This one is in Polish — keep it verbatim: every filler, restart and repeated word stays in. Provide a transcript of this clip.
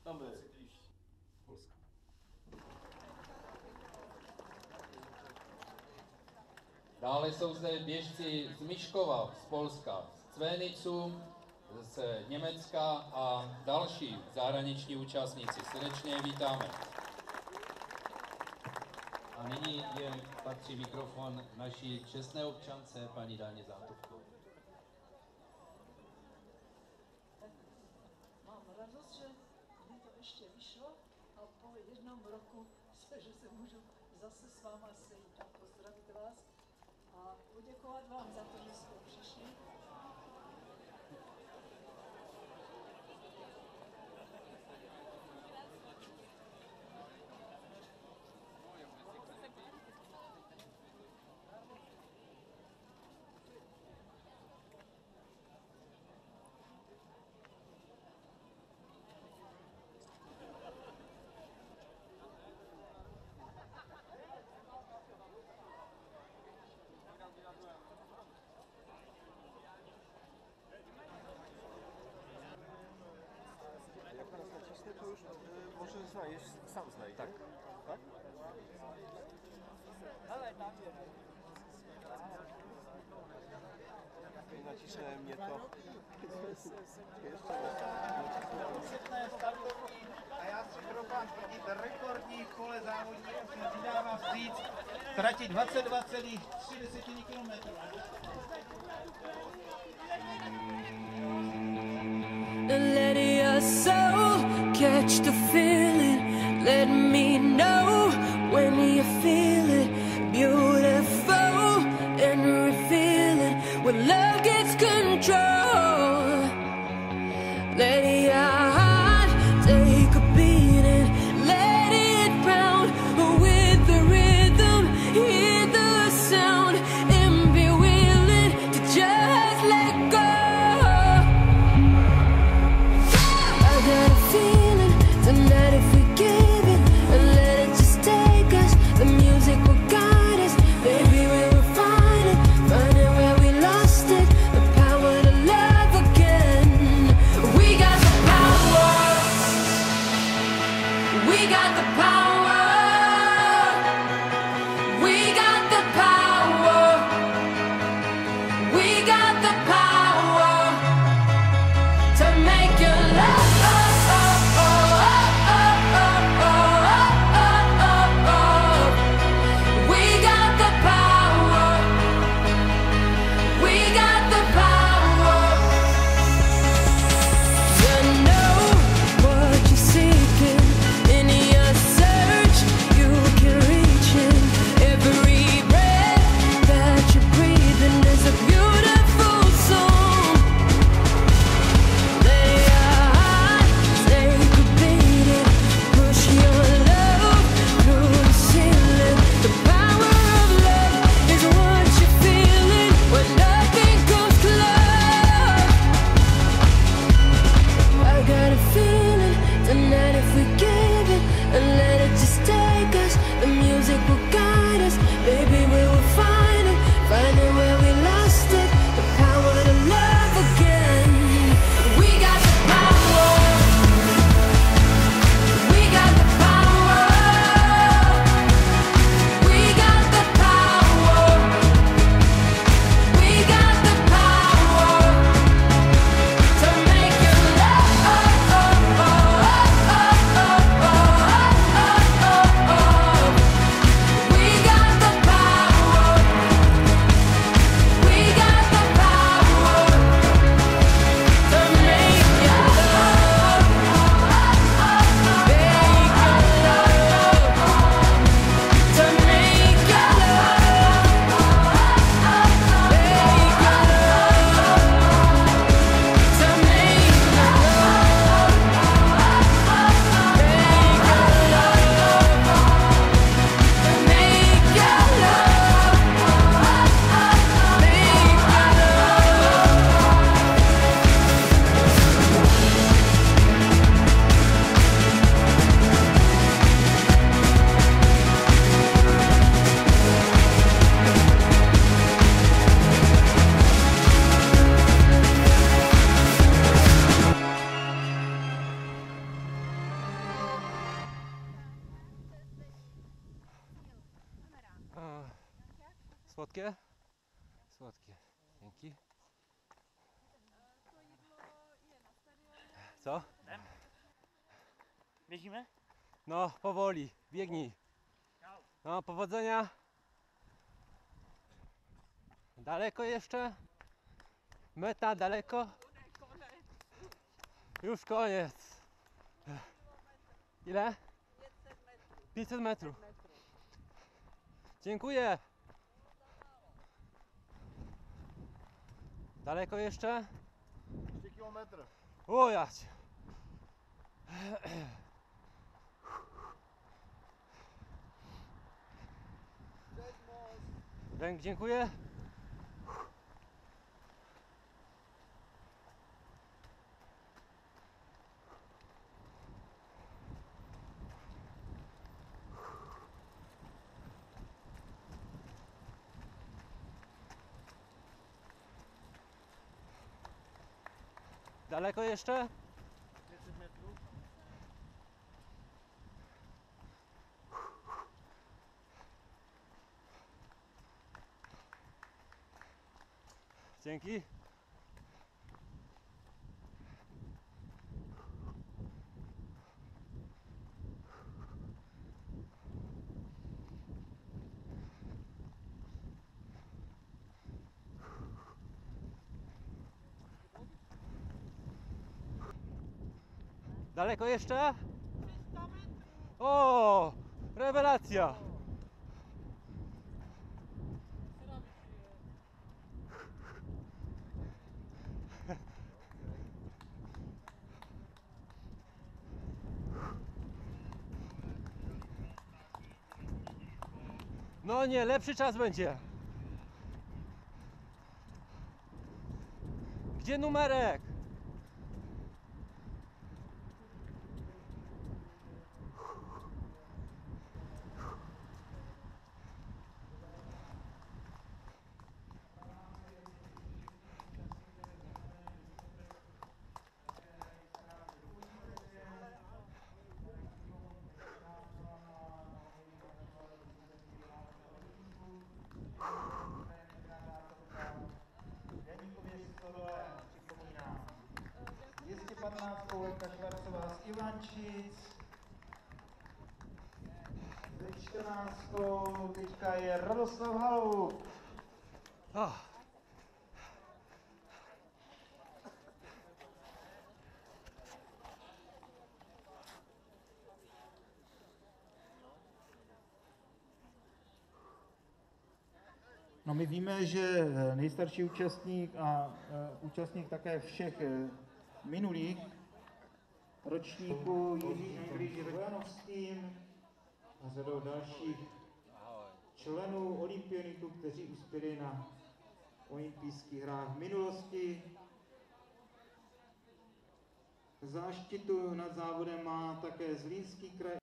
Tam je. Polska. Dále jsou zde běžci z Miškova, z Polska, z Cvénicu, z Německa a další zahraniční účastníci. Srdečně je vítáme. A nyní je patří mikrofon naší čestné občance, paní Dáně Zátovkové. Mám radost, že by to ještě vyšlo a po jednom roku, že se můžu zase s váma sejít a pozdravit vás a poděkovat vám za to, že jste přišli. Jak nas nacisnę, to już y, może znajesz, sam znajdziesz. Tak. Tak? I nacisnę mnie to. Jeszcze A já si troufám tvrdit rekordní kole závodníků se vydává vstříc trati dvacet dva celá tři kilometrů. Let your soul catch the feeling. Let me know when you feel it. Beautiful and revealing. When love gets control. Let your heart take a beating. Let it pound with the rhythm. Hear the sound and be willing to just let go. I got a feeling tonight if we give it and let it just take us, the music will guide us. Baby, we will find it, find it where we lost it. The power to love again. We got the power. We got the power. We got the power. We got the power to make your love. We got the power. We got the power. You know what you're seeking in yourself. Słodkie? Słodkie. Dzięki. Co? Biežíme? No, powoli. Biegnij. No, powodzenia. Daleko jeszcze? Meta daleko? Już koniec. Ile? pięćset metrów. Dziękuję. Daleko jeszcze? trzy kilometry. O jać. Ręk, dziękuję. Daleko jeszcze? pięćset metrów. Dzięki. Daleko jeszcze? O, rewelacja! No nie, lepszy czas będzie. Gdzie numerek? Janíkově Stodole připomínám. dvě stě patnáct Lenka Švarcová z Ivančic. Ze čtrnáctou teďka je Radoslav Halub. Ah. No my víme, že nejstarší účastník a uh, účastník také všech uh, minulých ročníků Jiří Anglíš Vojanovským a řadou dalších členů olympioniků, kteří uspěli na olympijských hrách v minulosti. Záštitu nad závodem má také Zlínský kraj